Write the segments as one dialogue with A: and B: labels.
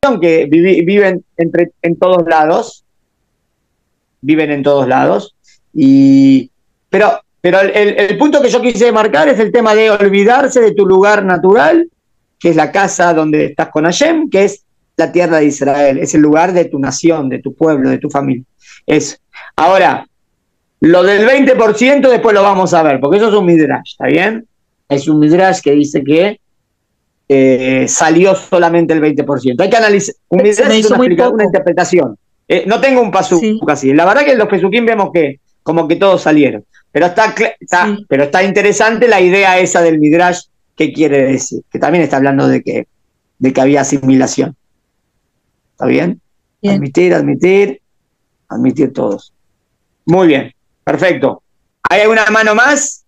A: que viven en todos lados, viven en todos lados, pero el punto que yo quise marcar es el tema de olvidarse de tu lugar natural, que es la casa donde estás con Hashem, que es la tierra de Israel, es el lugar de tu nación, de tu pueblo, de tu familia. Eso. Ahora, lo del 20% después lo vamos a ver, porque eso es un midrash, ¿está bien? Es un midrash que dice que salió solamente el 20%. Hay que analizar. Un midrash es una interpretación. No tengo un pasuk así. La verdad que en los pesukim vemos que como que todos salieron. Pero pero está interesante la idea esa del midrash, que quiere decir, que también está hablando de que había asimilación. ¿Está bien? Bien. Admitir todos. Muy bien, perfecto. ¿Hay alguna mano más?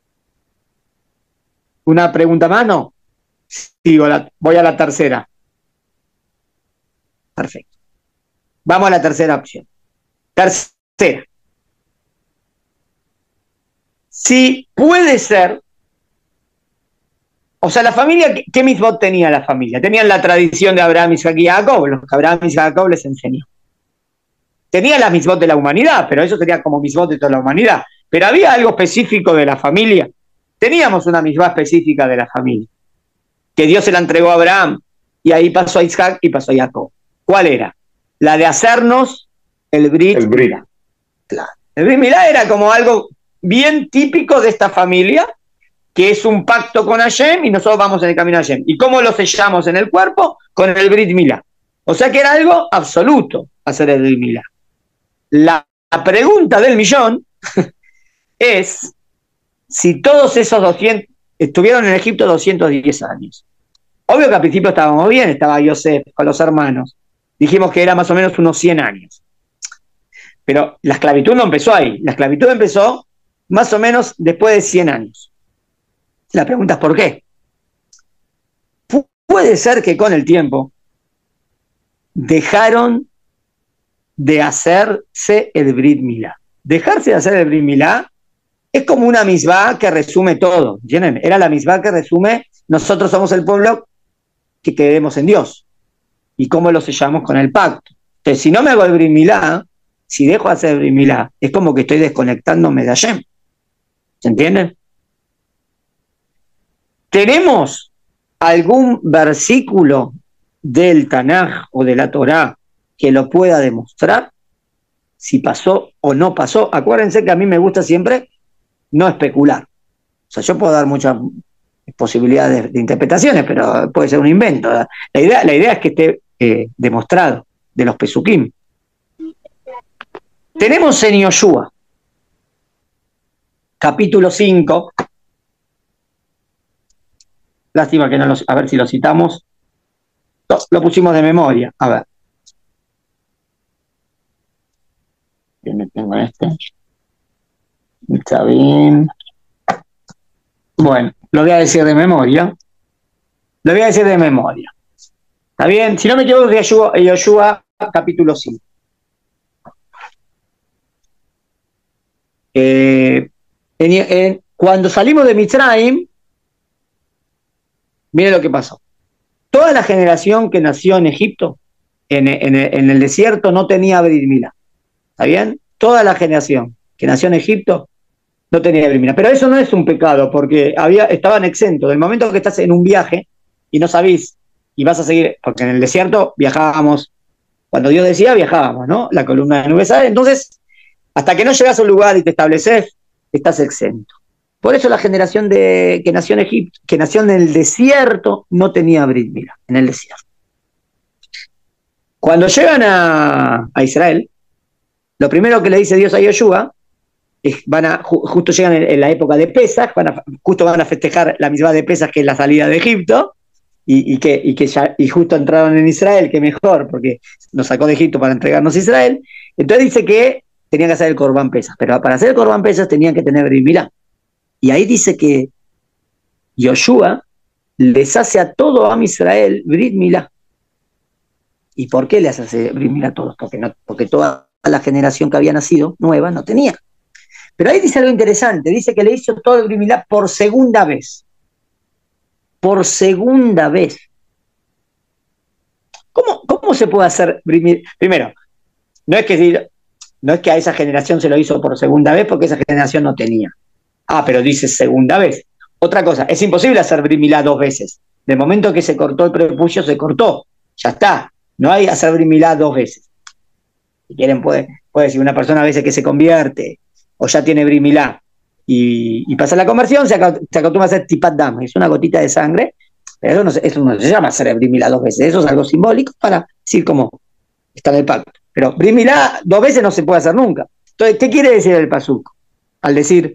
A: ¿Una pregunta más? No. Sí, voy a la tercera. Perfecto. Vamos a la tercera opción. Tercera. Si puede ser, o sea, la familia, ¿qué mitzvot tenía la familia? Tenían la tradición de Abraham, Isaac y Jacob, los que Abraham y Jacob les enseñó. Tenía las mitzvot de la humanidad, pero eso sería como mitzvot de toda la humanidad. Pero había algo específico de la familia. Teníamos una mitzvah específica de la familia, que Dios se la entregó a Abraham, y ahí pasó a Isaac y pasó a Jacob. ¿Cuál era? La de hacernos el Brit Milá. Claro. El Brit Milá era como algo bien típico de esta familia, que es un pacto con Hashem y nosotros vamos en el camino a Hashem. ¿Y cómo lo sellamos en el cuerpo? Con el Brit Milá. O sea que era algo absoluto hacer el Brit Milá. La pregunta del millón es si todos esos 200 estuvieron en Egipto 210 años. Obvio que al principio estábamos bien, estaba Yosef con los hermanos. Dijimos que era más o menos unos 100 años. Pero la esclavitud no empezó ahí. La esclavitud empezó más o menos después de 100 años. La pregunta es ¿por qué? Puede ser que con el tiempo dejaron de hacerse el Brit Milá. Dejarse de hacer el Brit Milá es como una misbah que resume todo, ¿entienden? Era la misbah que resume, nosotros somos el pueblo que creemos en Dios. ¿Y cómo lo sellamos? Con el pacto. Entonces, si no me hago el Brit Milá, si dejo de hacer el Brit Milá, es como que estoy desconectándome de Hashem. ¿Se entienden? ¿Tenemos algún versículo del Tanaj o de la Torá que lo pueda demostrar si pasó o no pasó? Acuérdense que a mí me gusta siempre no especular. O sea, yo puedo dar muchas posibilidades de interpretaciones, pero puede ser un invento. La idea es que esté demostrado de los pesukim. Tenemos en Yoshua, capítulo 5. Lástima que no a ver si lo citamos. No, lo pusimos de memoria. A ver. Yo me tengo este. Está bien. Bueno, lo voy a decir de memoria. ¿Está bien? Si no me equivoco, es de Yoshua, capítulo 5. Cuando salimos de Mitzrayim, miren lo que pasó. Toda la generación que nació en Egipto, en el desierto, no tenía Brit Milá. ¿Está bien? Toda la generación que nació en Egipto no tenía Brit Milá. Pero eso no es un pecado, porque estaban exentos. Del momento que estás en un viaje y no sabís, y vas a seguir, porque en el desierto viajábamos, cuando Dios decía, viajábamos, ¿no? La columna de nubes sale. Entonces, hasta que no llegas a un lugar y te estableces, estás exento. Por eso la generación que nació en Egipto, que nació en el desierto, no tenía Brit Milá, en el desierto. Cuando llegan a Israel, lo primero que le dice Dios a Yoshua es, justo llegan en la época de Pesaj, justo van a festejar la misma de Pesaj, que es la salida de Egipto, y justo entraron en Israel, que mejor, porque nos sacó de Egipto para entregarnos a Israel. Entonces dice que tenían que hacer el Corbán Pesaj, pero para hacer el Corbán Pesaj tenían que tener Brit Milá. Y ahí dice que Yoshua les hace a todo Am Israel Brit Milá. ¿Y por qué les hace Brit Milá a todos? Porque toda la generación que había nacido, nueva, no tenía. Pero ahí dice algo interesante, dice que le hizo todo el Brit Milá por segunda vez. Por segunda vez. ¿Cómo ¿cómo se puede hacer Brit Milá? Primero, no es que a esa generación se lo hizo por segunda vez porque esa generación no tenía. Ah, pero dice segunda vez. Otra cosa, es imposible hacer Brit Milá 2 veces. Del momento que se cortó el prepucio, se cortó. Ya está. No hay hacer Brit Milá 2 veces. Si quieren, puede decir una persona a veces que se convierte o ya tiene Brit Milá y pasa la conversión, se acostumbra a hacer Tipat Dam. Es una gotita de sangre, pero eso no se llama hacer Brit Milá 2 veces. Eso es algo simbólico para decir cómo está en el pacto. Pero Brit Milá 2 veces no se puede hacer nunca. Entonces, ¿qué quiere decir el pasuk? Al decir,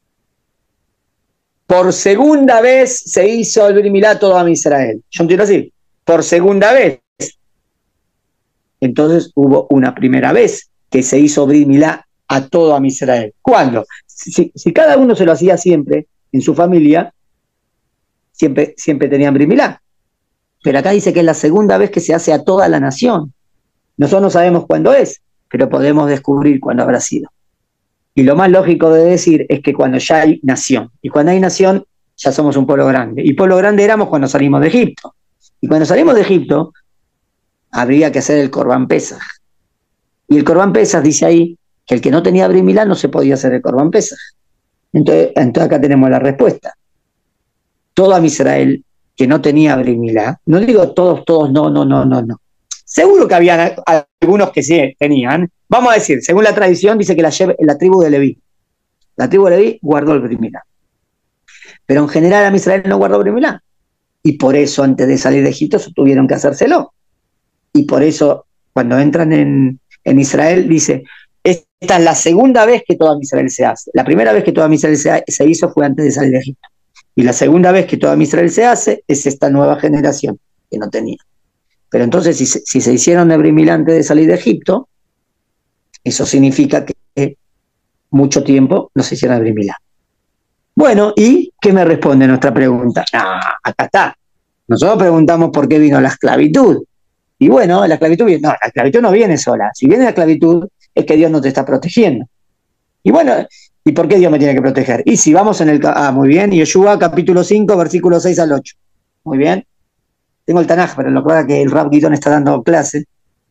A: por segunda vez se hizo el Brit Milá todo a Israel. Yo entiendo así, por segunda vez. Entonces hubo una primera vez que se hizo Brit Milá a todo a Israel. ¿Cuándo? Si cada uno se lo hacía siempre en su familia, siempre tenían Brit Milá. Pero acá dice que es la segunda vez que se hace a toda la nación. Nosotros no sabemos cuándo es, pero podemos descubrir cuándo habrá sido. Y lo más lógico de decir es que cuando ya hay nación, y cuando hay nación ya somos un pueblo grande, y pueblo grande éramos cuando salimos de Egipto, y cuando salimos de Egipto habría que hacer el Corbán Pesaj, y el Corbán Pesaj dice ahí que el que no tenía Brit Milá no se podía hacer el Corbán Pesaj. Entonces acá tenemos la respuesta. Todo a Israel que no tenía Brit Milá, no digo todos, no. Seguro que había algunos que sí tenían. Vamos a decir, según la tradición, dice que la tribu de Leví. La tribu de Leví guardó el Brit Milá. Pero en general a Israel no guardó Brit Milá. Y por eso antes de salir de Egipto tuvieron que hacérselo. Y por eso cuando entran en Israel dice, esta es la segunda vez que toda Israel se hace. La primera vez que toda Israel se hizo fue antes de salir de Egipto. Y la segunda vez que toda Israel se hace es esta nueva generación que no tenía. Pero entonces, si se hicieron de Brit Milá antes de salir de Egipto, eso significa que mucho tiempo no se hicieron de Brit Milá. Bueno, ¿y qué me responde nuestra pregunta? Acá está. Nosotros preguntamos por qué vino la esclavitud. Y bueno, la esclavitud no viene sola. Si viene la esclavitud, es que Dios no te está protegiendo. Y bueno, ¿y por qué Dios me tiene que proteger? Y si vamos muy bien, Yoshua capítulo 5, versículos 6 al 8. Muy bien. Tengo el Tanaj, pero lo que pasa es que el Rab Guidón está dando clase.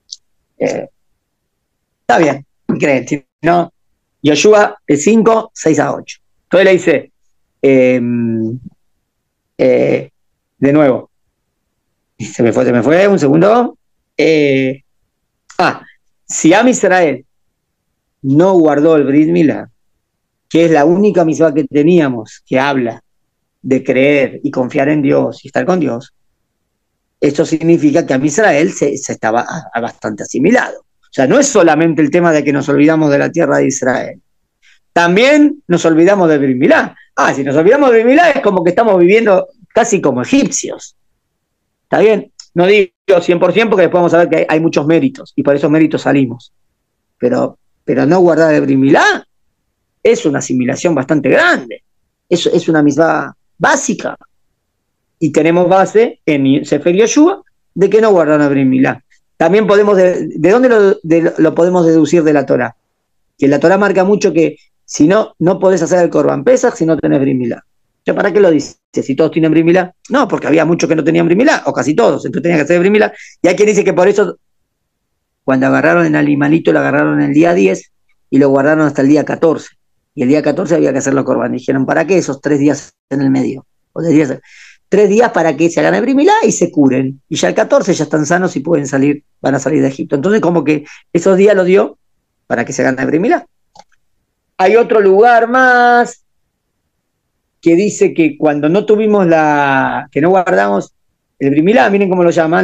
A: Está bien, increíble. ¿No? Yoshua 5, 6 a 8. Entonces le dice, de nuevo, se me fue, un segundo. Si Am Israel no guardó el Brit Milá, que es la única misma que teníamos que habla de creer y confiar en Dios y estar con Dios, esto significa que a Israel se estaba bastante asimilado. O sea, no es solamente el tema de que nos olvidamos de la tierra de Israel. También nos olvidamos de Brit Milá. Si nos olvidamos de Brit Milá es como que estamos viviendo casi como egipcios. ¿Está bien? No digo 100% porque después vamos a ver que hay muchos méritos y por esos méritos salimos. Pero no guardar el Brit Milá es una asimilación bastante grande. Es una misma básica. Y tenemos base en Sefer Yoshua de que no guardaron el Brit Milá. También podemos, ¿de dónde lo podemos deducir de la Torá? Que la Torá marca mucho que si no podés hacer el Corbán Pesaj si no tenés Brit Milá. ¿Para qué lo dice? Si todos tienen Brit Milá. No, porque había muchos que no tenían Brit Milá, o casi todos, entonces tenían que hacer Brit Milá. Y hay quien dice que por eso, cuando agarraron el animalito, lo agarraron el día 10 y lo guardaron hasta el día 14. Y el día 14 había que hacer los Corbán. Dijeron, ¿para qué esos 3 días en el medio? O de 3 días para que se hagan el Brit Milá y se curen. Y ya el 14 ya están sanos y van a salir de Egipto. Entonces, como que esos días los dio para que se hagan el Brit Milá. Hay otro lugar más que dice que cuando no tuvimos que no guardamos el Brit Milá, miren cómo lo llaman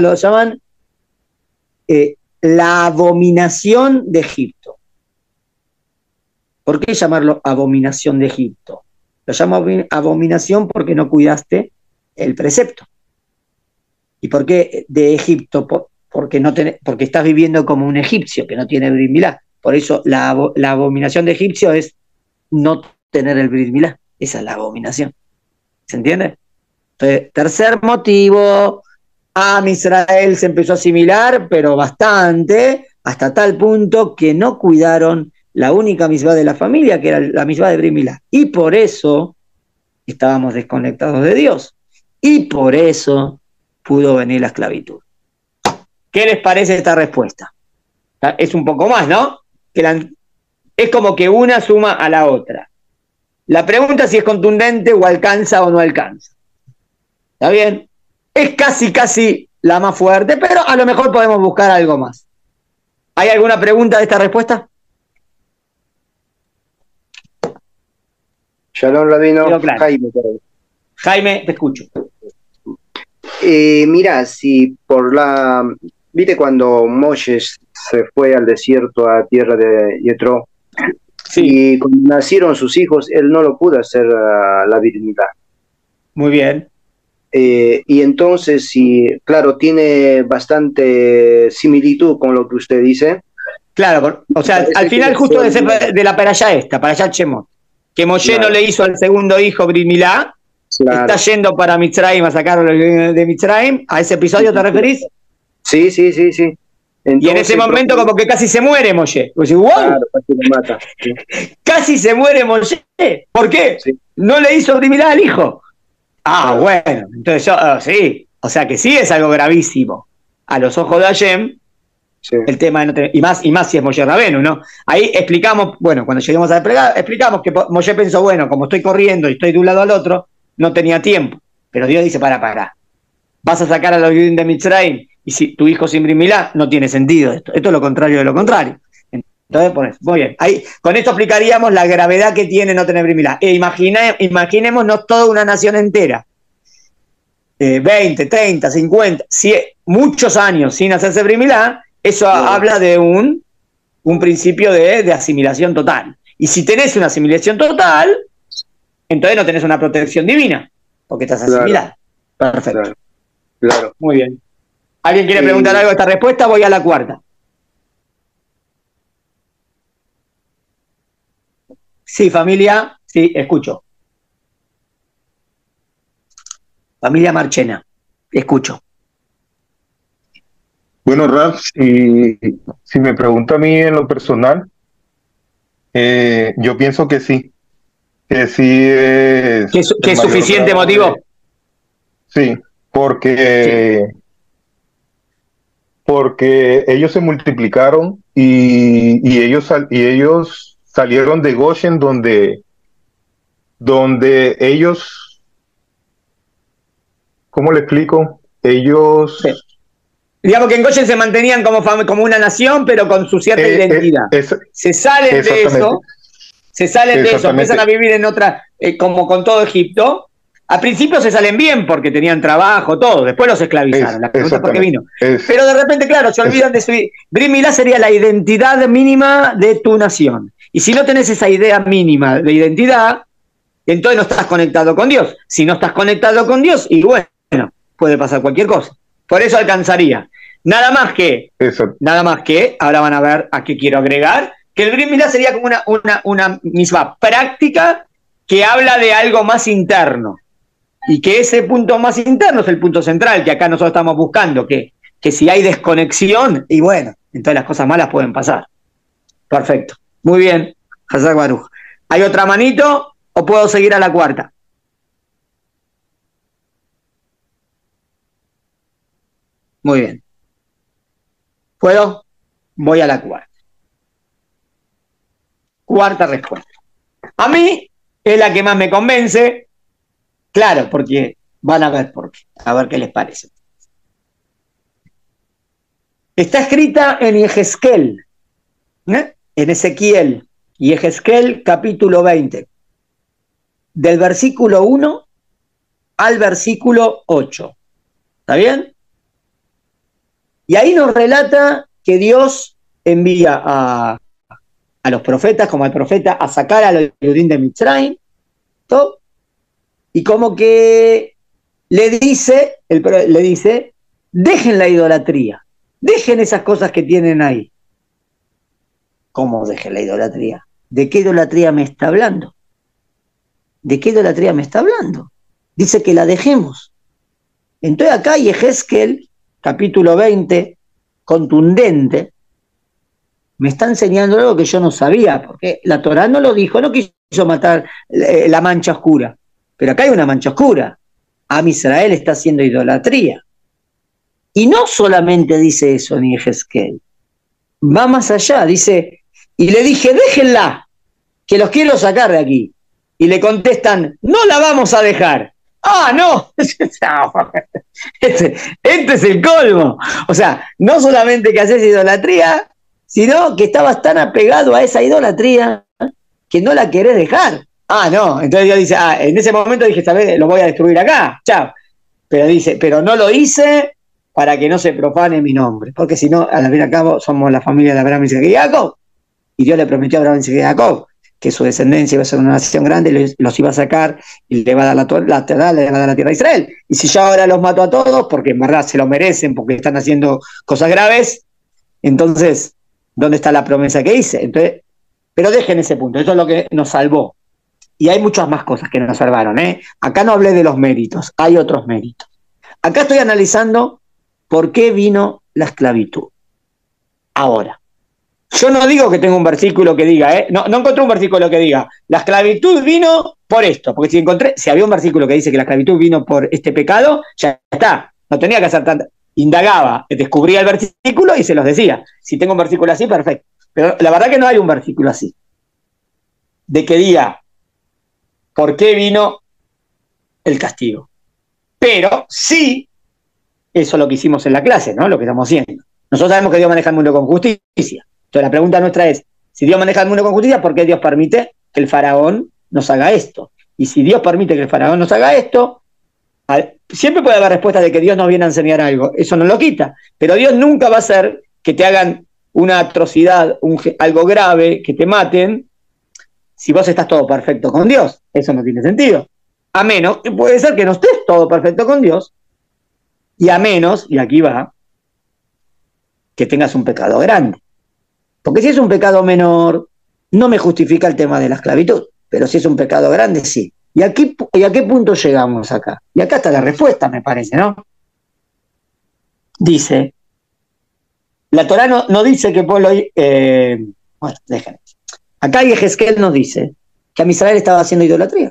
A: la abominación de Egipto. ¿Por qué llamarlo abominación de Egipto? Lo llamo abominación porque no cuidaste el precepto. ¿Y por qué de Egipto? Porque estás viviendo como un egipcio que no tiene Brit Milá. Por eso la abominación de egipcio es no tener el Brit Milá. Esa es la abominación. ¿Se entiende? Entonces, tercer motivo, Am Israel se empezó a asimilar, pero bastante, hasta tal punto que no cuidaron la única misbá de la familia, que era la misbá de Brit Milá. Y por eso estábamos desconectados de Dios. Y por eso pudo venir la esclavitud. ¿Qué les parece esta respuesta? Es un poco más, ¿no? Es como que una suma a la otra. La pregunta es si es contundente o alcanza o no alcanza. ¿Está bien? Es casi la más fuerte, pero a lo mejor podemos buscar algo más. ¿Hay alguna pregunta de esta respuesta?
B: Shalom, Rabino.
A: Claro.
B: Jaime.
A: Jaime, te escucho.
B: Mira, si ¿viste cuando Moshe se fue al desierto, a tierra de Yetro? Sí. Y cuando nacieron sus hijos, él no lo pudo hacer la virginidad.
A: Muy bien.
B: Y entonces, claro, tiene bastante similitud con lo que usted dice.
A: Claro, o sea, al final justo de la Perashá Perashá Shemot, que Moshe no le hizo al segundo hijo Brit Milá, está yendo para Mitzrayim a sacarlo de Mitzrayim. ¿A ese episodio te referís?
B: Sí.
A: Entonces, y en ese momento como que casi se muere Moshe. Pues, ¡wow!
B: Claro, casi lo mata. Sí.
A: Casi se muere Moshe. ¿Por qué? Sí. No le hizo Brit Milá al hijo. Ah, bueno, entonces sí, o sea que sí es algo gravísimo a los ojos de Hashem, sí. El tema de no tener, y más si es Moshe Rabenu, ¿no? Ahí explicamos, bueno, cuando lleguemos a explicar, explicamos que Moshe pensó, bueno, como estoy corriendo y estoy de un lado al otro, no tenía tiempo, pero Dios dice, para, vas a sacar a los Yudim de Mitzrayim, y si tu hijo sin Brit Milá, no tiene sentido esto es lo contrario de lo contrario. Entonces, pues, muy bien. Ahí, con esto explicaríamos la gravedad que tiene no tener Brit Milá. Imaginémonos toda una nación entera. 20, 30, 50, muchos años sin hacerse Brit Milá, eso habla de un principio de asimilación total. Y si tenés una asimilación total, entonces no tenés una protección divina, porque estás asimilado. Perfecto.
B: Claro.
A: Muy bien. ¿Alguien quiere preguntar algo de esta respuesta? Voy a la cuarta. Sí, familia, sí, escucho. Familia Marchena, escucho.
C: Bueno, Raf, si me pregunta a mí en lo personal, yo pienso que sí. Que sí es...
A: ¿Que es suficiente motivo?
C: Sí, porque ellos se multiplicaron y ellos salieron de Goshen donde ellos, ¿cómo le explico? Ellos...
A: Sí. Digamos que en Goshen se mantenían como una nación, pero con su cierta identidad. Se salen de eso, empiezan a vivir en otra, como con todo Egipto. Al principio se salen bien porque tenían trabajo, todo, después los esclavizaron. La pregunta es por qué vino. Pero de repente, claro, se olvidan de su... Brit Milá sería la identidad mínima de tu nación. Y si no tenés esa idea mínima de identidad, entonces no estás conectado con Dios. Si no estás conectado con Dios, y bueno, puede pasar cualquier cosa. Por eso alcanzaría. Nada más que, ahora van a ver a qué quiero agregar, que el Brit Milá sería como una misma práctica que habla de algo más interno. Y que ese punto más interno es el punto central, que acá nosotros estamos buscando, que si hay desconexión, y bueno, entonces las cosas malas pueden pasar. Perfecto. Muy bien. Hazak Baruch. ¿Hay otra manito o puedo seguir a la cuarta? Muy bien. ¿Puedo? Voy a la cuarta. Cuarta respuesta. A mí es la que más me convence. Claro, porque van a ver por qué. A ver qué les parece. Está escrita en Yehezkel, en Ezequiel, Yehezkel capítulo 20, del versículo 1 al versículo 8. ¿Está bien? Y ahí nos relata que Dios envía a los profetas, como al profeta, a sacar a los Yudim de Mitzrayim, ¿todo? Y como que le dice, dejen la idolatría, dejen esas cosas que tienen ahí. ¿Cómo dejen la idolatría? ¿De qué idolatría me está hablando? ¿De qué idolatría me está hablando? Dice que la dejemos. Entonces acá Yehezkel, capítulo 20, contundente, me está enseñando algo que yo no sabía, porque la Torá no lo dijo, no quiso matar la mancha oscura. Pero acá hay una mancha oscura. Am Israel está haciendo idolatría. Y no solamente dice eso ni Yehezkel, va más allá, dice, y le dije, déjenla, que los quiero sacar de aquí. Y le contestan, no la vamos a dejar. ¡Ah, no! Este es el colmo. O sea, no solamente que haces idolatría, sino que estabas tan apegado a esa idolatría que no la querés dejar. Ah, no. Entonces Dios dice, en ese momento dije, esta vez lo voy a destruir acá. Chao. Pero dice, pero no lo hice para que no se profane mi nombre. Porque si no, al fin y al cabo, somos la familia de Abraham, Isaac y Jacob. Y Dios le prometió a Abraham, Isaac y Jacob que su descendencia iba a ser una nación grande, los iba a sacar y le va a dar la tierra a Israel. Y si yo ahora los mato a todos, porque en verdad se lo merecen, porque están haciendo cosas graves, entonces, ¿dónde está la promesa que hice? Entonces, pero dejen ese punto, eso es lo que nos salvó. Y hay muchas más cosas que nos salvaron, ¿eh? Acá no hablé de los méritos, hay otros méritos. Acá estoy analizando por qué vino la esclavitud. Ahora, yo no digo que tenga un versículo que diga, no encontré un versículo que diga, la esclavitud vino por esto, porque si había un versículo que dice que la esclavitud vino por este pecado, ya está, no tenía que hacer tanta, indagaba, descubría el versículo y se los decía. Si tengo un versículo así, perfecto. Pero la verdad que no hay un versículo así, de que diga, ¿por qué vino el castigo? Pero sí, eso es lo que hicimos en la clase, ¿no? Lo que estamos haciendo. Nosotros sabemos que Dios maneja el mundo con justicia. Entonces la pregunta nuestra es, si Dios maneja el mundo con justicia, ¿por qué Dios permite que el faraón nos haga esto? Y si Dios permite que el faraón nos haga esto, siempre puede haber respuesta de que Dios nos viene a enseñar algo, eso no lo quita, pero Dios nunca va a hacer que te hagan una atrocidad, algo grave, que te maten, si vos estás todo perfecto con Dios. Eso no tiene sentido. A menos, puede ser que no estés todo perfecto con Dios, y a menos, y aquí va, que tengas un pecado grande. Porque si es un pecado menor, no me justifica el tema de la esclavitud, pero si es un pecado grande, sí. ¿Y a qué punto llegamos acá? Y acá está la respuesta, me parece, ¿no? Dice, la Torá no dice que pueblo... bueno, déjenme. Acá Yehezkel nos dice que Amisrael estaba haciendo idolatría.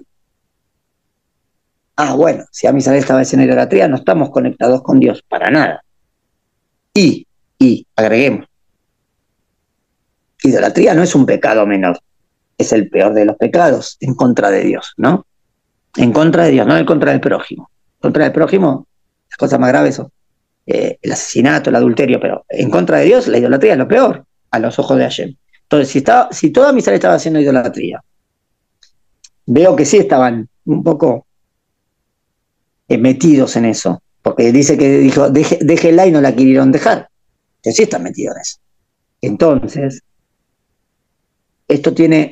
A: Ah, bueno, si Amisrael estaba haciendo idolatría, no estamos conectados con Dios, para nada. Y agreguemos, idolatría no es un pecado menor, es el peor de los pecados en contra de Dios, ¿no? En contra de Dios, no en contra del prójimo. En contra del prójimo, las cosas más graves son el asesinato, el adulterio, pero en contra de Dios, la idolatría es lo peor a los ojos de Hashem. Entonces, si toda Israel estaba haciendo idolatría, veo que sí estaban un poco metidos en eso, porque dice que dijo, déjenla y no la quisieron dejar. Entonces sí están metidos en eso. Entonces, esto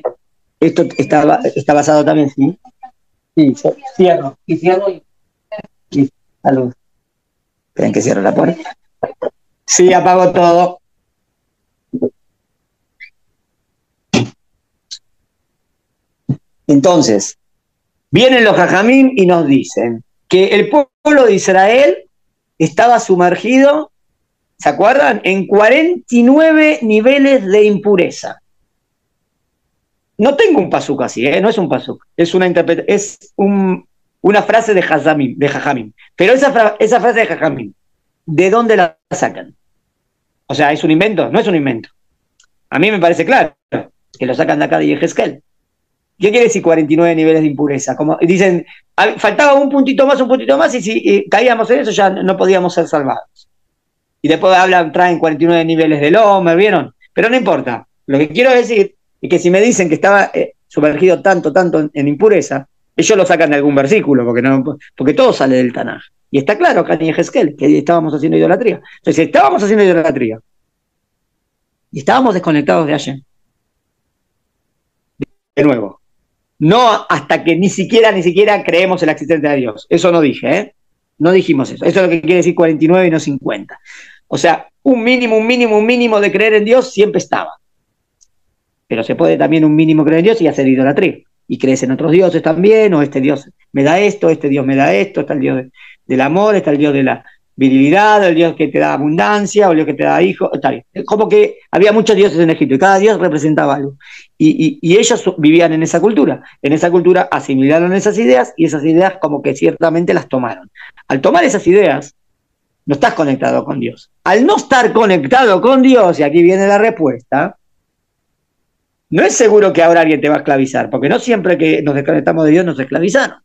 A: está basado también, ¿sí? Sí, cierro. Y cierro y salud. ¿Creen que cierro la puerta? Sí, apago todo. Entonces, vienen los jajamim y nos dicen que el pueblo de Israel estaba sumergido, ¿se acuerdan?, en 49 niveles de impureza. No tengo un pasuk así, no es un pasuk, es una frase de jajamim. Pero esa frase de jajamim, ¿de dónde la sacan? O sea, ¿es un invento? No es un invento. A mí me parece claro que lo sacan de acá de Yehezkel. ¿Qué quiere decir 49 niveles de impureza? Como dicen, faltaba un puntito más, y si caíamos en eso ya no podíamos ser salvados. Y después traen 49 niveles del Homer, ¿vieron? Pero no importa. Lo que quiero decir es que si me dicen que estaba sumergido tanto en impureza, ellos lo sacan de algún versículo, porque todo sale del Tanaj. Y está claro acá en Yehezkel que estábamos haciendo idolatría. Entonces, si estábamos haciendo idolatría y estábamos desconectados de Hashem, de nuevo, no hasta que ni siquiera creemos en la existencia de Dios. Eso no dije, ¿eh? No dijimos eso. Eso es lo que quiere decir 49 y no 50. O sea, un mínimo de creer en Dios siempre estaba. Pero se puede también un mínimo creer en Dios y hacer idolatría. Y crees en otros dioses también, o este Dios me da esto, este Dios me da esto, está el Dios del amor, está el Dios de la virilidad, el Dios que te da abundancia, o el Dios que te da hijos, está bien. Como que había muchos dioses en Egipto y cada dios representaba algo. Y ellos vivían en esa cultura. En esa cultura asimilaron esas ideas y esas ideas como que ciertamente las tomaron. Al tomar esas ideas, No estás conectado con Dios. Al no estar conectado con Dios, y aquí viene la respuesta, no es seguro que ahora alguien te va a esclavizar, porque no siempre que nos desconectamos de Dios nos esclavizaron.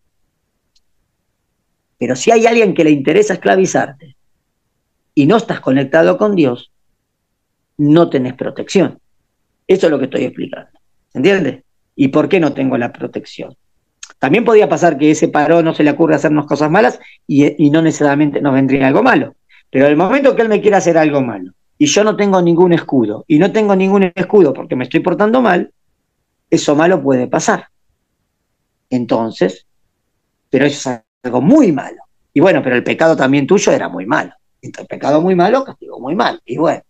A: Pero si hay alguien que le interesa esclavizarte y no estás conectado con Dios, no tenés protección. Eso es lo que estoy explicando. ¿Se entiende? ¿Y por qué no tengo la protección? También podía pasar que ese paró no se le ocurre hacernos cosas malas y no necesariamente nos vendría algo malo. Pero el momento que él me quiera hacer algo malo y yo no tengo ningún escudo, y no tengo ningún escudo porque me estoy portando mal, eso malo puede pasar. Entonces, pero eso es algo muy malo. Y bueno, pero el pecado también tuyo era muy malo. Entonces, el pecado muy malo, castigo muy mal. Y bueno.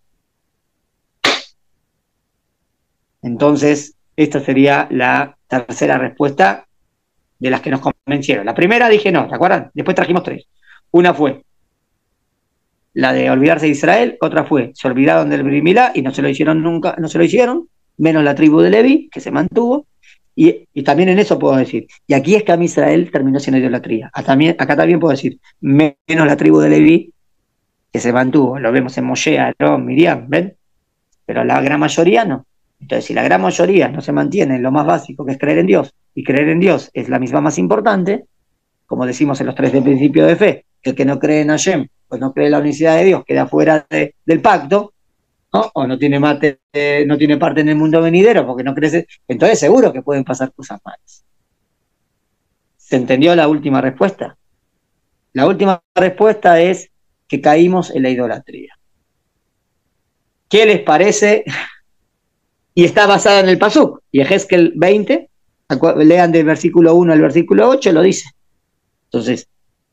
A: Entonces, esta sería la tercera respuesta de las que nos convencieron. La primera dije no, ¿te acuerdan? Después trajimos 3. Una fue la de olvidarse de Israel, otra fue se olvidaron del Brit Milá y no se lo hicieron nunca, no se lo hicieron, menos la tribu de Leví, que se mantuvo, y también en eso puedo decir, y aquí es que a mí Israel terminó siendo idolatría. Acá también puedo decir, menos la tribu de Leví, que se mantuvo, lo vemos en Moshe, Aarón, Miriam, ¿ven? Pero la gran mayoría no. Entonces, si la gran mayoría no se mantiene en lo más básico, que es creer en Dios, y creer en Dios es la misma más importante, como decimos en los 3 de principio de fe, que el que no cree en Hashem, pues no cree en la unicidad de Dios, queda fuera del pacto, ¿no? O no tiene parte en el mundo venidero, porque no crece, entonces seguro que pueden pasar cosas malas. ¿Se entendió la última respuesta? La última respuesta es que caímos en la idolatría. ¿Qué les parece? Y está basada en el Pasuk. Y Ezequiel 20, lean del versículo 1 al versículo 8, lo dice. Entonces,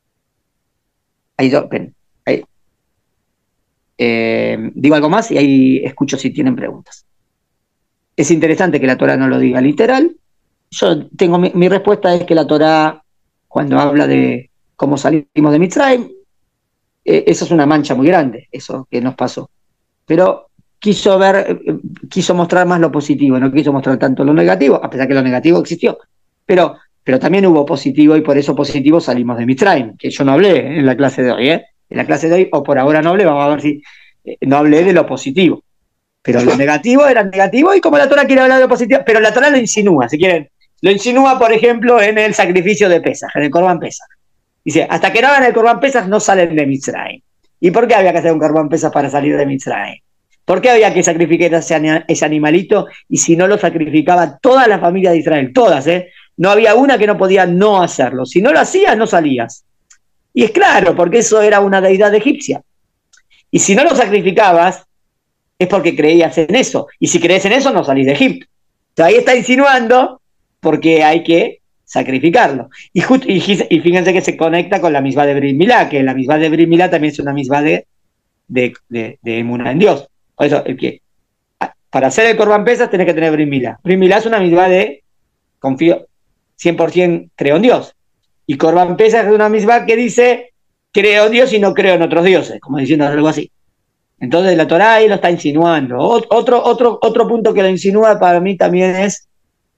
A: digo algo más y ahí escucho si tienen preguntas. Es interesante que la Torá no lo diga literal. Yo tengo mi respuesta es que la Torá, cuando habla de cómo salimos de Mitzrayim, eso es una mancha muy grande, eso que nos pasó. Pero quiso mostrar más lo positivo, no quiso mostrar tanto lo negativo, a pesar que lo negativo existió. Pero también hubo positivo y por eso positivo salimos de Mitzrayim, que yo no hablé en la clase de hoy, ¿eh? En la clase de hoy, o por ahora no hablé, vamos a ver si no hablé de lo positivo. Pero lo negativo era negativo y como la Torá quiere hablar de lo positivo, pero la Torá lo insinúa, si quieren. Lo insinúa, por ejemplo, en el sacrificio de Pesaj, en el Corban Pesaj. Dice, hasta que no hagan el Corban Pesaj no salen de Mitzrayim. ¿Y por qué había que hacer un Corban Pesaj para salir de Mitzrayim? ¿Por qué había que sacrificar ese animalito? Y si no lo sacrificaba toda la familia de Israel, todas, no había una que no podía no hacerlo. Si no lo hacías, no salías. Y es claro, porque eso era una deidad egipcia. Y si no lo sacrificabas, es porque creías en eso. Y si crees en eso, no salís de Egipto. Entonces ahí está insinuando porque hay que sacrificarlo. Y fíjense que se conecta con la misma de Brit Milá, que la misma de Brit Milá también es una misma de emuná en Dios. Por eso, para hacer el Corban Pesaj tenés que tener Brit Milá. Brit Milá es una misma de confío 100% creo en Dios. Y Corban Pesaj es una misma que dice creo en Dios y no creo en otros dioses, como diciendo algo así. Entonces la Torá ahí lo está insinuando. Otro punto que lo insinúa para mí también es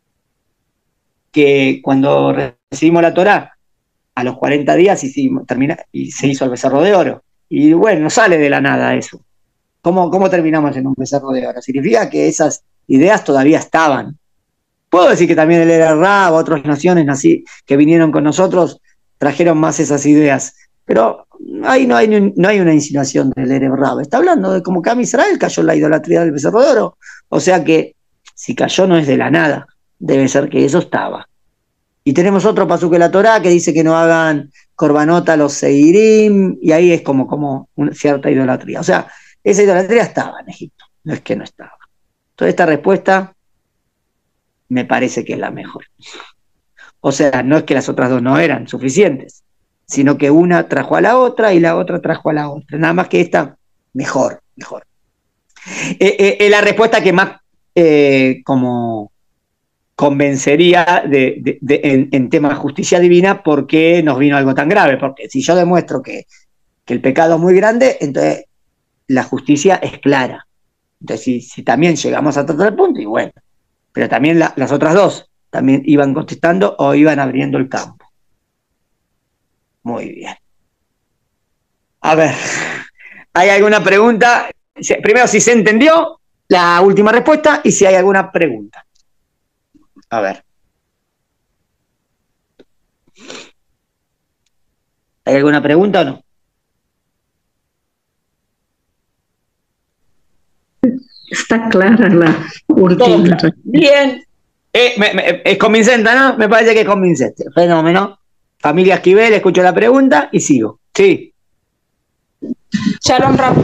A: que cuando recibimos la Torá, a los 40 días y se hizo el becerro de oro. Y bueno, no sale de la nada eso. ¿Cómo terminamos en un becerro de oro? Significa que esas ideas todavía estaban. Puedo decir que también el Erev Rav, otras naciones así que vinieron con nosotros, trajeron más esas ideas. Pero ahí no hay una insinuación del Erev Rav. Está hablando de cómo Am Israel cayó en la idolatría del becerro de oro. O sea que si cayó no es de la nada. Debe ser que eso estaba. Y tenemos otro pasuk de la Torá que dice que no hagan korbanot a los seirim, y ahí es como una cierta idolatría. O sea, esa idolatría estaba en Egipto, no es que no estaba. Entonces esta respuesta me parece que es la mejor. O sea, no es que las otras dos no eran suficientes, sino que una trajo a la otra y la otra trajo a la otra. Nada más que esta, mejor. La respuesta que más como convencería en tema de justicia divina, porque nos vino algo tan grave. Porque si yo demuestro que el pecado es muy grande, entonces la justicia es clara. Entonces, si también llegamos hasta tal punto, y bueno, pero también las otras dos también iban contestando o iban abriendo el campo. Muy bien. A ver, ¿hay alguna pregunta? Primero, si se entendió la última respuesta y si hay alguna pregunta. A ver. ¿Hay alguna pregunta o no?
D: Está clara la última.
A: Bien. Es convincente, ¿no? Me parece que es convincente. Fenómeno. Familia Esquivel, escucho la pregunta y sigo. Sí.
E: Shalom, Rab.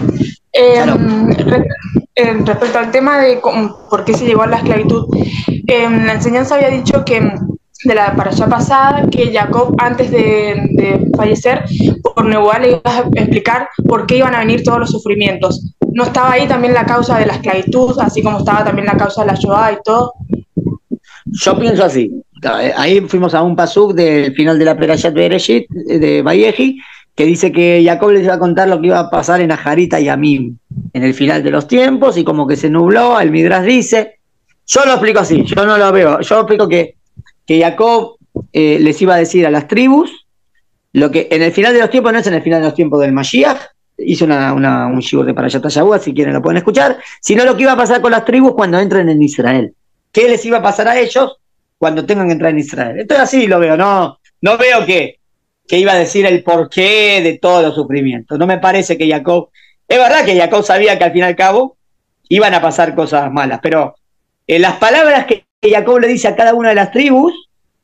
E: Respecto al tema de por qué se llegó a la esclavitud, la enseñanza había dicho que de la parashá pasada, que Jacob antes de fallecer, por Nebuá le iba a explicar por qué iban a venir todos los sufrimientos. ¿No estaba ahí también la causa de la esclavitud, así como estaba también la causa de la Shoah y todo?
A: Yo pienso así. Ahí fuimos a un pasuk del final de la Perashat Bereshit, de Vayehi, que dice que Jacob les iba a contar lo que iba a pasar en Ajarita y Amim, en el final de los tiempos, y como que se nubló, el Midrash dice, yo lo explico así, yo no lo veo, yo explico que Jacob les iba a decir a las tribus, lo que en el final de los tiempos, no es en el final de los tiempos del Mashiach, hizo un shiur de Parashat Shavua, si quieren lo pueden escuchar, sino lo que iba a pasar con las tribus cuando entren en Israel. ¿Qué les iba a pasar a ellos cuando tengan que entrar en Israel? Entonces así lo veo, no veo que iba a decir el porqué de todos los sufrimientos. No me parece que Jacob... Es verdad que Jacob sabía que al fin y al cabo iban a pasar cosas malas, pero las palabras que Jacob le dice a cada una de las tribus,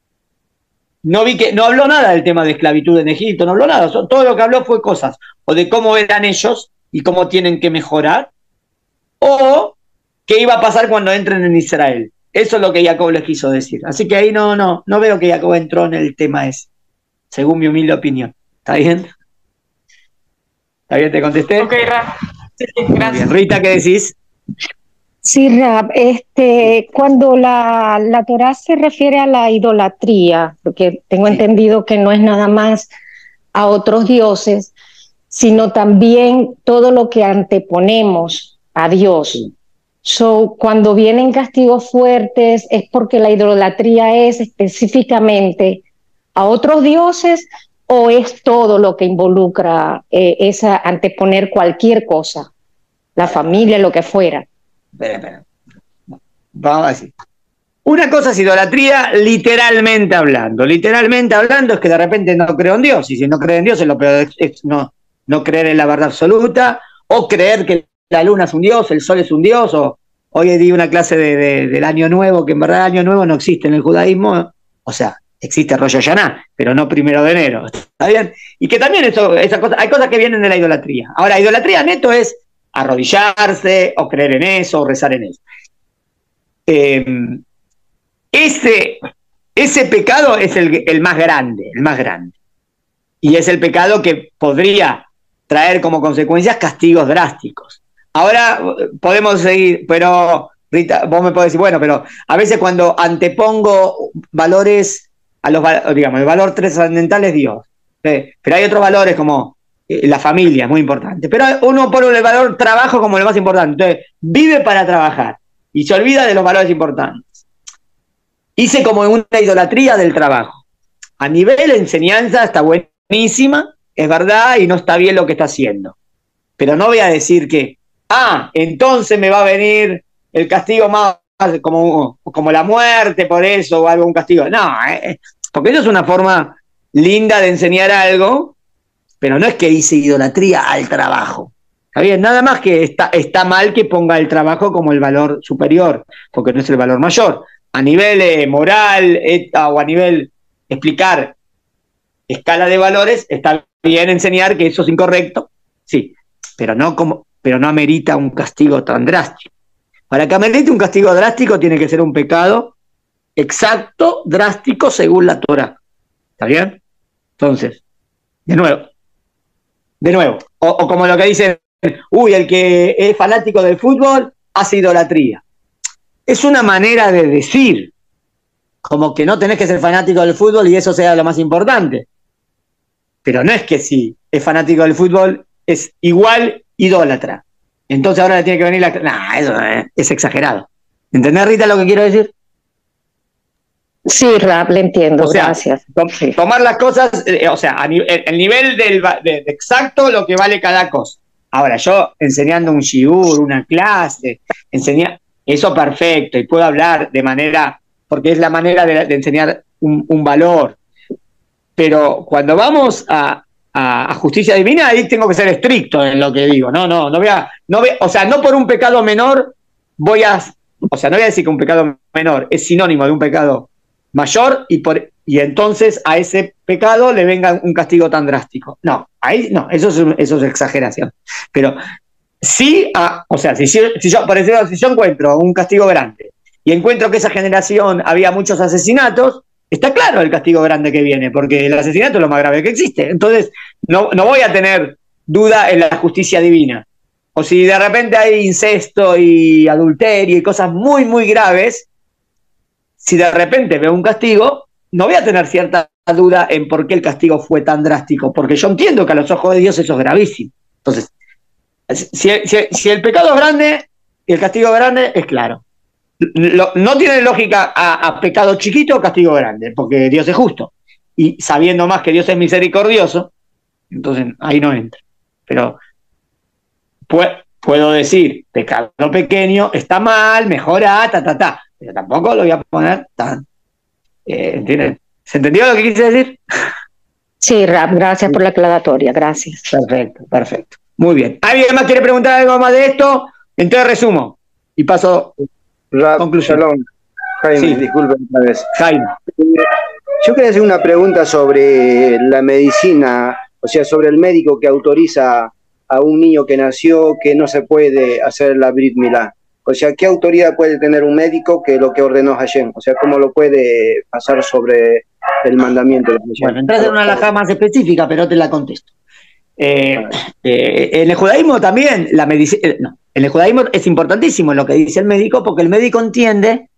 A: no habló nada del tema de esclavitud en Egipto, no habló nada. Todo lo que habló fue cosas, o de cómo eran ellos y cómo tienen que mejorar, o qué iba a pasar cuando entren en Israel. Eso es lo que Jacob les quiso decir. Así que ahí no veo que Jacob entró en el tema ese, según mi humilde opinión. ¿Está bien? ¿Está bien? ¿Te contesté?
E: Ok, Rab. Sí, gracias.
A: Bien. Rita, ¿qué decís?
F: Sí, Rab, cuando la Torá se refiere a la idolatría, porque tengo entendido que no es nada más a otros dioses, sino también todo lo que anteponemos a Dios. Cuando vienen castigos fuertes es porque la idolatría es específicamente a otros dioses, o es todo lo que involucra esa anteponer cualquier cosa, la familia, lo que fuera.
A: Espera. Vamos a decir. Una cosa es idolatría literalmente hablando. Literalmente hablando es que de repente no creo en Dios. Y si no creo en Dios es lo peor, es no creer en la verdad absoluta, o creer que la luna es un dios, el sol es un dios, o hoy di una clase del Año Nuevo, que en verdad el Año Nuevo no existe en el judaísmo, o sea, existe Rosh Hashanah, pero no 1 de enero, ¿está bien? Y que también hay cosas que vienen de la idolatría. Ahora, idolatría neto es arrodillarse, o creer en eso, o rezar en eso. Ese pecado es el más grande, y es el pecado que podría traer como consecuencias castigos drásticos. Ahora podemos seguir, pero Rita, vos me podés decir, bueno, pero a veces cuando antepongo valores a digamos, el valor trascendental es Dios, pero hay otros valores como la familia, es muy importante, pero uno pone el valor trabajo como lo más importante, entonces vive para trabajar y se olvida de los valores importantes. Hice como una idolatría del trabajo. A nivel de enseñanza está buenísima, es verdad, y no está bien lo que está haciendo. Pero no voy a decir que, entonces me va a venir el castigo más como la muerte por eso, o algún castigo. No, porque eso es una forma linda de enseñar algo, pero no es que hice idolatría al trabajo. Está bien, nada más que está mal que ponga el trabajo como el valor superior, porque no es el valor mayor. A nivel moral, o a nivel explicar escala de valores, está bien enseñar que eso es incorrecto, sí, pero no amerita un castigo tan drástico. Para que amerite un castigo drástico tiene que ser un pecado exacto, drástico, según la Torah. ¿Está bien? Entonces, de nuevo, o como lo que dicen, el que es fanático del fútbol hace idolatría. Es una manera de decir, como que no tenés que ser fanático del fútbol y eso sea lo más importante. Pero no es que si es fanático del fútbol es igual idólatra. Entonces ahora le tiene que venir eso es exagerado. ¿Entendés, Rita, lo que quiero decir?
F: Sí, Rab, le entiendo,
A: O sea,
F: gracias. Sí.
A: tomar las cosas, o sea, el nivel de exacto lo que vale cada cosa. Ahora, yo enseñando un shiur, una clase, eso perfecto, y puedo hablar de manera, porque es la manera de enseñar un valor. Pero cuando vamos a justicia divina, ahí tengo que ser estricto en lo que digo. No voy a, o sea, no por un pecado menor voy a, o sea, no voy a decir que un pecado menor es sinónimo de un pecado mayor y entonces a ese pecado le venga un castigo tan drástico. No, ahí no, eso es exageración. Pero sí, o sea, si yo, por ejemplo, si yo encuentro un castigo grande y encuentro que esa generación había muchos asesinatos, está claro el castigo grande que viene, porque el asesinato es lo más grave que existe. Entonces, no voy a tener duda en la justicia divina. O si de repente hay incesto y adulterio y cosas muy, muy graves, si de repente veo un castigo, no voy a tener cierta duda en por qué el castigo fue tan drástico, porque yo entiendo que a los ojos de Dios eso es gravísimo. Entonces, si el pecado es grande y el castigo es grande, es claro. No tiene lógica a pecado chiquito o castigo grande, porque Dios es justo. Y sabiendo más que Dios es misericordioso, entonces ahí no entra. Pero puedo decir, pecado pequeño, está mal, mejora, pero tampoco lo voy a poner tan... ¿entienden? ¿Se entendió lo que quise decir?
F: Sí, Rab, gracias por la aclaratoria, gracias.
A: Perfecto. Muy bien. ¿Alguien más quiere preguntar algo más de esto? Entonces resumo y paso conclusión.
B: Shalom. Jaime,
A: sí.
B: Disculpe otra vez.
A: Jaime.
B: Yo quería hacer una pregunta sobre la medicina, o sea, sobre el médico que autoriza a un niño que nació que no se puede hacer la Brit Milá. O sea, ¿qué autoridad puede tener un médico que lo que ordenó Hashem? O sea, ¿cómo lo puede pasar sobre el mandamiento de Hashem?
A: Bueno, entras en una halajá más específica, pero te la contesto. En el judaísmo también, la medicina, en el judaísmo es importantísimo lo que dice el médico, porque el médico entiende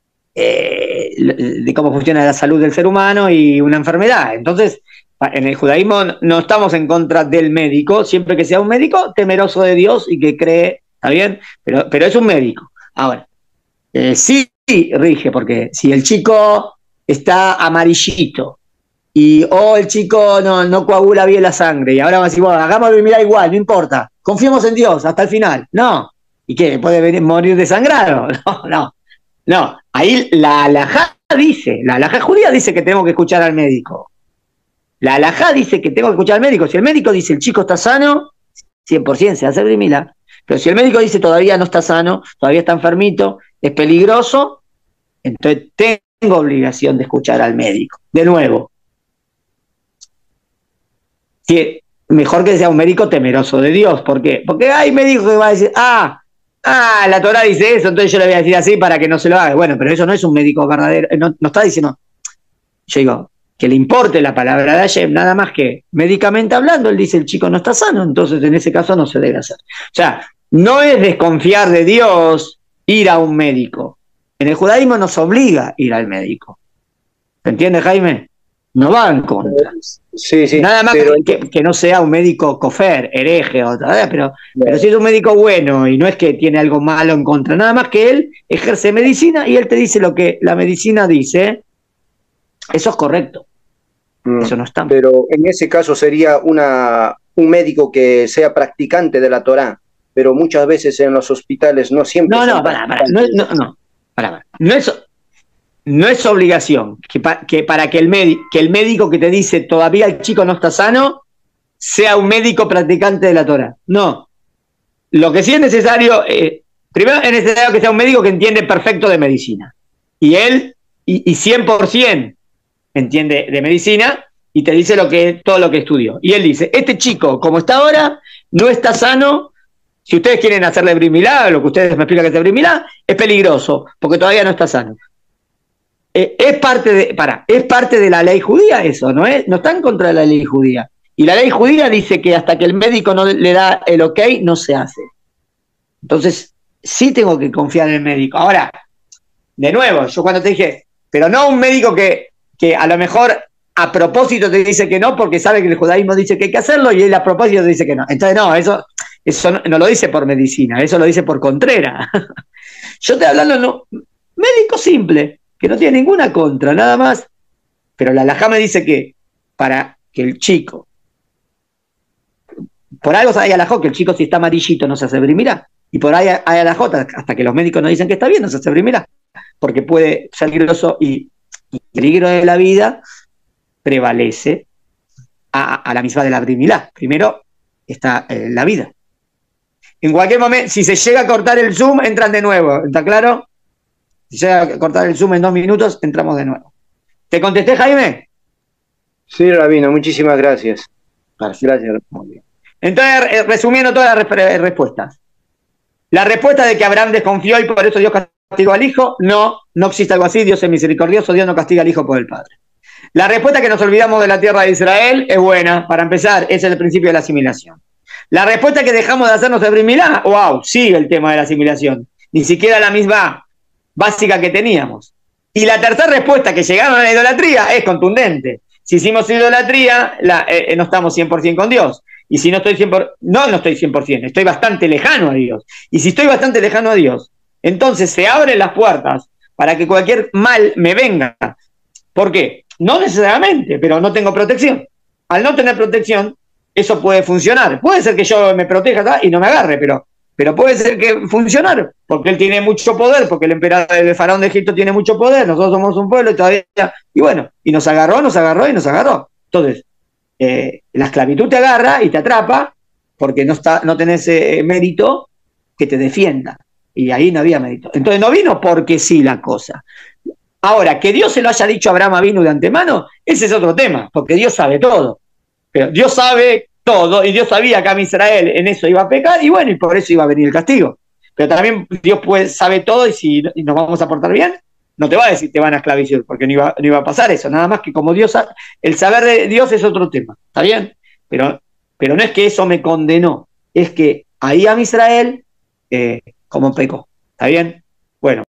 A: de cómo funciona la salud del ser humano y una enfermedad. Entonces, en el judaísmo no estamos en contra del médico, siempre que sea un médico temeroso de Dios y que cree, ¿está bien? Pero es un médico. Ahora, sí rige, porque si el chico está amarillito y el chico no coagula bien la sangre y ahora vamos a decir, bueno, hagámoslo y mira igual, no importa, confiemos en Dios hasta el final. No. ¿Y qué? ¿Puede morir desangrado? No. Ahí la halajá dice, la halajá judía dice que tenemos que escuchar al médico. La halajá dice que tengo que escuchar al médico. Si el médico dice el chico está sano, 100% se hace Brit Milá. Pero si el médico dice todavía no está sano, todavía está enfermito, es peligroso, entonces tengo obligación de escuchar al médico. De nuevo, mejor que sea un médico temeroso de Dios. ¿Por qué? Porque hay médicos que van a decir, la Torá dice eso, entonces yo le voy a decir así para que no se lo haga. Bueno, pero eso no es un médico verdadero, no está diciendo, yo digo, que le importe la palabra de Hashem, nada más que médicamente hablando, él dice el chico no está sano, entonces en ese caso no se debe hacer. O sea, no es desconfiar de Dios ir a un médico. En el judaísmo nos obliga a ir al médico. ¿Se entiende, Jaime? No va en contra.
B: Sí,
A: nada más que no sea un médico cofer, hereje, pero si es un médico bueno y no es que tiene algo malo en contra, nada más que él ejerce medicina y él te dice lo que la medicina dice. Eso es correcto. Eso no está.
B: Pero en ese caso sería un médico que sea practicante de la Torá, pero muchas veces en los hospitales no siempre.
A: No es obligación para que el médico que te dice todavía el chico no está sano sea un médico practicante de la Torá. No. Lo que sí es necesario, primero es necesario que sea un médico que entiende perfecto de medicina. Y él, y 100% entiende de medicina y te dice todo lo que estudió. Y él dice, este chico, como está ahora, no está sano. Si ustedes quieren hacerle Brit Milá, lo que ustedes me explican que es Brit Milá, es peligroso, porque todavía no está sano. Es parte de la ley judía eso, no está en contra de la ley judía. Y la ley judía dice que hasta que el médico no le da el ok, no se hace. Entonces, sí tengo que confiar en el médico. Ahora, de nuevo, yo cuando te dije, pero no un médico que a lo mejor a propósito te dice que no, porque sabe que el judaísmo dice que hay que hacerlo y él a propósito te dice que no. Entonces, no, eso no lo dice por medicina, eso lo dice por contrera. Yo estoy hablando, médico simple. que no tiene ninguna contra, nada más. Pero la halajá me dice que para que el chico, por algo hay halajá que el chico si está amarillito no se hace brimirá, y por ahí hay halajá hasta que los médicos nos dicen que está bien, no se hace brimirá, porque puede ser peligroso y el peligro de la vida prevalece a la misma de la brimilá. Primero está la vida. En cualquier momento, si se llega a cortar el Zoom, entran de nuevo, ¿está claro? Si llega a cortar el Zoom en 2 minutos, entramos de nuevo. ¿Te contesté, Jaime?
B: Sí, Rabino, muchísimas gracias.
A: Gracias. Muy bien. Entonces, resumiendo todas las respuestas. La respuesta de que Abraham desconfió y por eso Dios castigó al hijo, no existe algo así, Dios es misericordioso, Dios no castiga al hijo por el padre. La respuesta que nos olvidamos de la tierra de Israel es buena, para empezar, ese es el principio de la asimilación. La respuesta que dejamos de hacernos el Brit Milá, wow, sigue el tema de la asimilación, ni siquiera la misma básica que teníamos. Y la tercera respuesta, que llegaron a la idolatría, es contundente. Si hicimos idolatría, no estamos 100% con Dios. Y si no estoy 100%, no estoy 100%, estoy bastante lejano a Dios. Y si estoy bastante lejano a Dios, entonces se abren las puertas para que cualquier mal me venga. ¿Por qué? No necesariamente, pero no tengo protección. Al no tener protección, eso puede funcionar. Puede ser que yo me proteja y no me agarre, pero puede ser que funcionar, porque él tiene mucho poder, porque el emperador de Faraón de Egipto tiene mucho poder, nosotros somos un pueblo y todavía, y bueno, y nos agarró. Entonces, la esclavitud te agarra y te atrapa, porque no tenés mérito que te defienda, y ahí no había mérito. Entonces no vino porque sí la cosa. Ahora, que Dios se lo haya dicho a Abraham Avinu de antemano, ese es otro tema, porque Dios sabe todo. Pero Dios sabe todo, y Dios sabía que a Israel en eso iba a pecar, y bueno, y por eso iba a venir el castigo. Pero también Dios sabe todo, y si nos vamos a portar bien, no te va a decir te van a esclavizar, porque no iba a pasar eso. Nada más que como Dios, el saber de Dios es otro tema, ¿está bien? Pero no es que eso me condenó, es que ahí a Israel como pecó, ¿está bien? Bueno.